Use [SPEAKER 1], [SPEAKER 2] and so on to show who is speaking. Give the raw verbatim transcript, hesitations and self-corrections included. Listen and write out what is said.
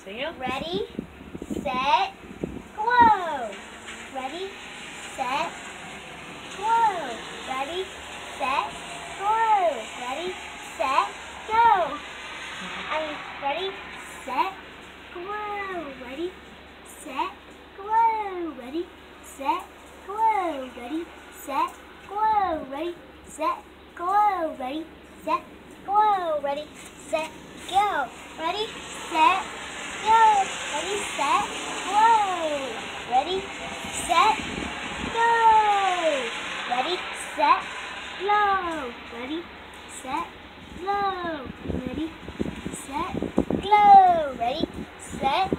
[SPEAKER 1] Sing it.
[SPEAKER 2] Ready, set, glow. Ready, set, glow. Ready, set, glow. Ready, set, go. I'm ready, set, glow. Ready, set, glow. Ready, set, glow. Ready, set, glow. Ready, set, glow. Ready, set, glow. Ready, set, go. Ready, set, go. Ready, set, glow. Ready, set, go. Ready, set, glow. Ready, set, glow. Ready, set, glow. Ready, set,